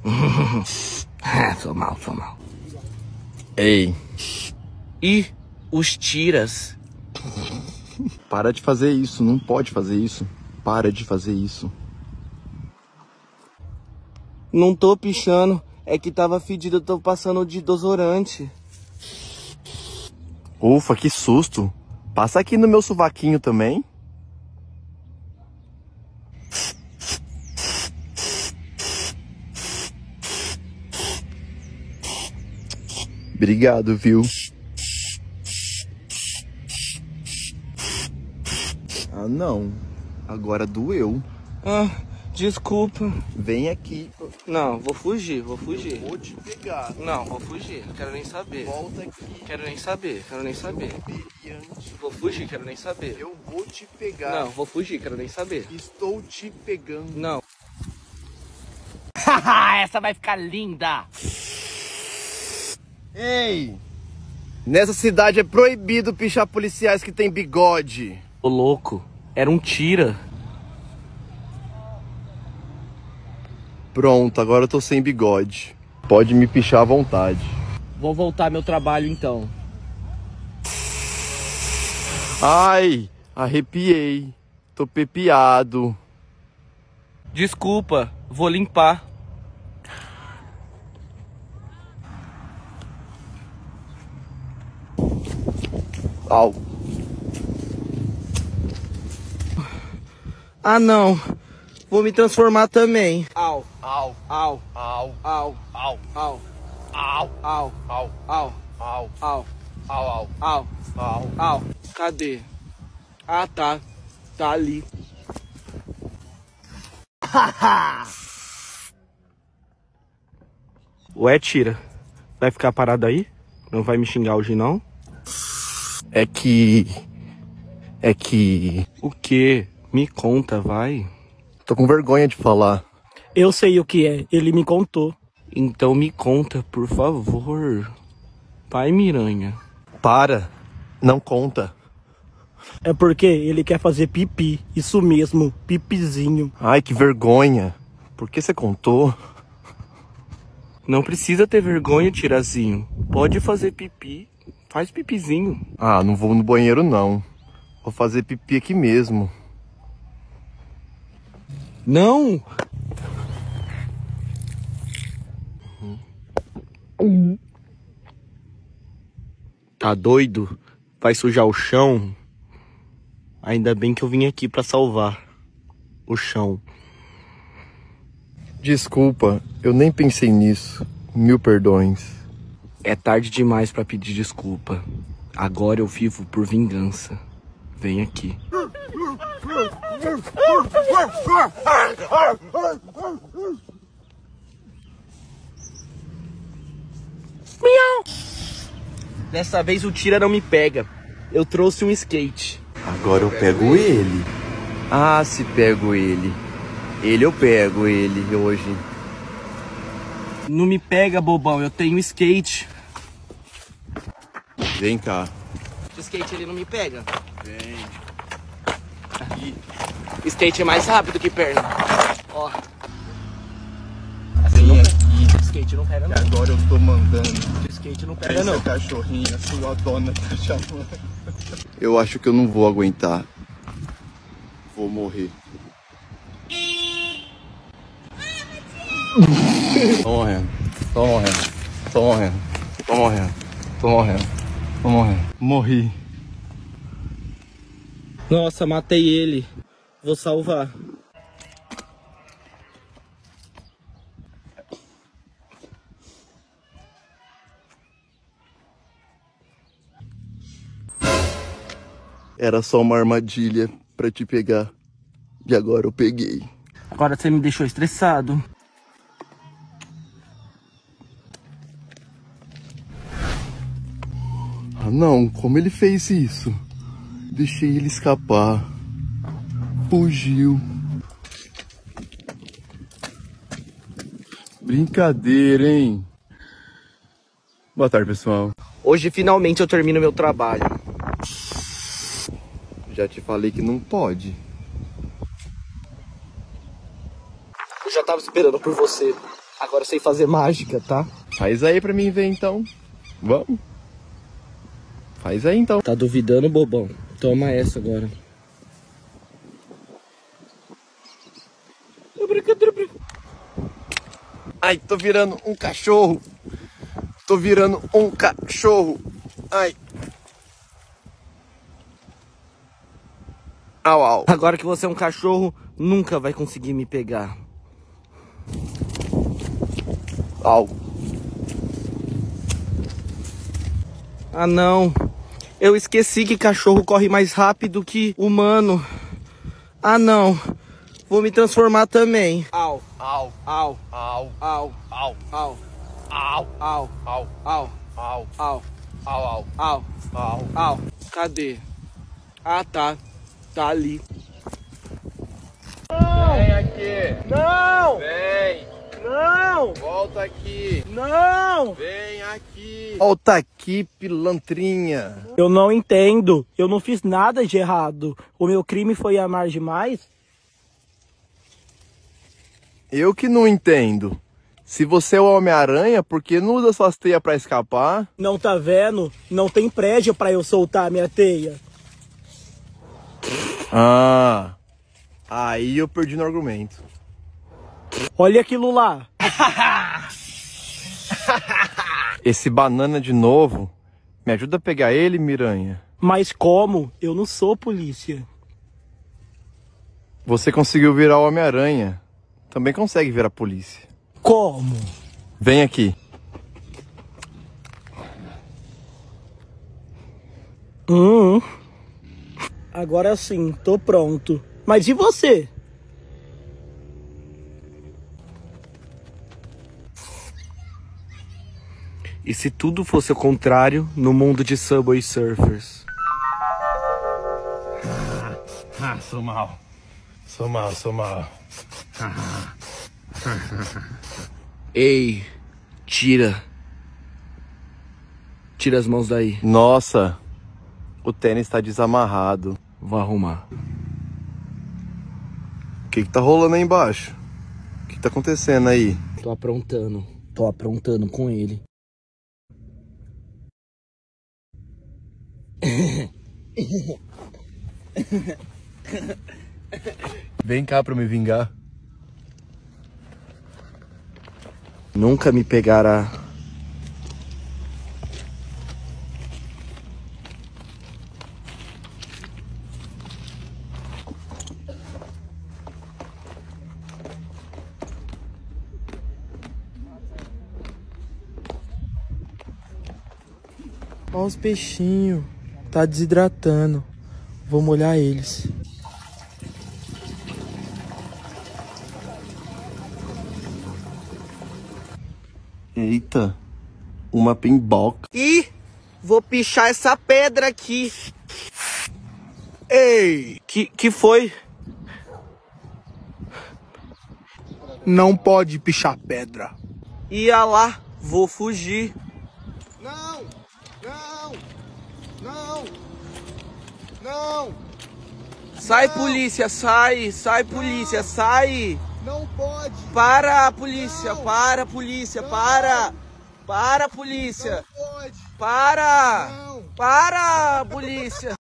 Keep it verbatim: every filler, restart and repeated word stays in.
Sou mal, sou mal. Ei. E os tiras? Para de fazer isso, não pode fazer isso. Para de fazer isso. Não tô pichando, é que tava fedido, eu tô passando de desodorante. Ufa, que susto. Passa aqui no meu sovaquinho também. Obrigado, viu? Ah, não. Agora doeu. Ah, desculpa. Vem aqui. Não, vou fugir, vou fugir. Vou te pegar. Não, vou fugir, não quero nem saber. Volta aqui. Quero nem saber, quero nem saber. Vou fugir, quero nem saber. Eu vou te pegar. Não, vou fugir, quero nem saber. Estou te pegando. Não. Essa vai ficar linda. Ei! Nessa cidade é proibido pichar policiais que tem bigode. Ô louco, era um tira. Pronto, agora eu tô sem bigode. Pode me pichar à vontade. Vou voltar ao meu trabalho então. Ai, arrepiei. Tô pepeado. Desculpa, vou limpar. Au. Ah não, vou me transformar também. Au, Au, au, au, au, au, au, au, au, au, au, au, au, au, au, au. au. Cadê? Ah tá, tá ali. Ué, tira, vai ficar parado aí? Não vai me xingar hoje não? É que... É que... O quê? Me conta, vai. Tô com vergonha de falar. Eu sei o que é, ele me contou. Então me conta, por favor. Pai Miranha. Para. Não conta. É porque ele quer fazer pipi, isso mesmo, pipizinho. Ai, que vergonha. Por que você contou? Não precisa ter vergonha, tirazinho. Pode fazer pipi. Faz pipizinho. Ah, não vou no banheiro não. Vou fazer pipi aqui mesmo. Não! Tá doido? Vai sujar o chão? Ainda bem que eu vim aqui pra salvar o chão. Desculpa, eu nem pensei nisso. Mil perdões. É tarde demais pra pedir desculpa. Agora eu vivo por vingança. Vem aqui. Miau! Dessa vez o tira não me pega. Eu trouxe um skate. Agora eu pego ele. Ah, se pego ele. Ele eu pego ele hoje. Não me pega, bobão. Eu tenho skate. Vem cá. O skate ele não me pega. Vem. Skate é mais rápido que perna. Ó. Vem aqui. Skate não pega não. Agora eu tô mandando. Skate não pega não. Cachorrinha, sua dona tá chamando. Eu acho que eu não vou aguentar. Vou morrer. Tô morrendo. Tô morrendo. Tô morrendo. Tô morrendo. Tô morrendo. Tô morrendo. Morri. Nossa, matei ele. Vou salvar. Era só uma armadilha pra te pegar. E agora eu peguei. Agora você me deixou estressado. Ah não, como ele fez isso? Deixei ele escapar. Fugiu. Brincadeira, hein? Boa tarde, pessoal. Hoje finalmente eu termino meu trabalho. Já te falei que não pode. Eu já tava esperando por você. Agora eu sei fazer mágica, tá? Faz aí pra mim ver então. Vamos. Faz aí então. Tá duvidando, bobão? Toma essa agora. Ai, tô virando um cachorro. Tô virando um cachorro. Ai. Au, au. Agora que você é um cachorro, nunca vai conseguir me pegar. Au. Ah, não. Eu esqueci que cachorro corre mais rápido que humano. Ah, não. Vou me transformar também. Au, Au. au, Au. au, Au. au, Au. au, Au. au, Au. au, Au, au. au, Au. au. Cadê? Ah, tá. Tá ali. Vem aqui. Não! Vem. Não! Volta aqui. Não! Vem aqui. Volta aqui, pilantrinha. Eu não entendo. Eu não fiz nada de errado. O meu crime foi amar demais? Eu que não entendo. Se você é o Homem-Aranha, por que não usa suas teias pra escapar? Não tá vendo? Não tem prédio pra eu soltar minha teia. Ah. Aí eu perdi no argumento. Olha aquilo lá. Esse banana de novo. Me ajuda a pegar ele, Miranha. Mas como? Eu não sou polícia. Você conseguiu virar o Homem-Aranha. Também consegue virar polícia. Como? Vem aqui. Hum. Agora sim, tô pronto. Mas e você? E se tudo fosse o contrário no mundo de Subway Surfers? Ah, sou mal. Sou mal, sou mal. Ei, tira. Tira as mãos daí. Nossa, o tênis está desamarrado. Vou arrumar. O que que tá rolando aí embaixo? O que que tá acontecendo aí? Tô aprontando. Tô aprontando com ele. Vem cá pra me vingar. Nunca me pegará. Olha os peixinhos. Tá desidratando. Vou molhar eles. Eita, uma pimboca. Ih, vou pichar essa pedra aqui. Ei! Que, que foi? Não pode pichar pedra. Ia lá, vou fugir. Não! Não! Não! Não! Sai, polícia, sai, sai, polícia, sai. Não pode! Para, polícia, para, polícia, para. Para, polícia. Pode! Para. Não. Para, polícia.